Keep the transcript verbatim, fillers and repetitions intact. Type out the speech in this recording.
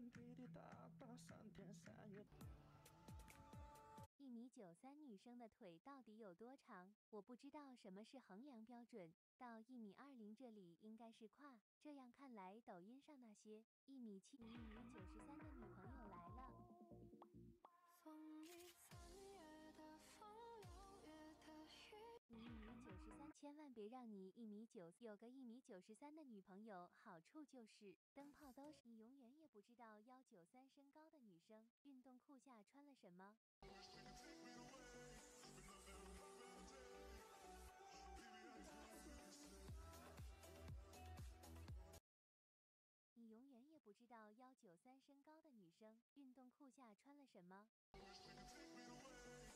一米九三女生的腿到底有多长？我不知道什么是衡量标准。到一米二零这里应该是胯。这样看来，抖音上那些一米七、一米九十三的女朋友来了。你一米九十三，千万别让你一米九，有个一米九十三的女朋友，好处就是灯泡都是。你永远也不知道幺九三身高的女生运动裤下穿了什么。你永远也不知道幺九三身高的女生运动裤下穿了什么。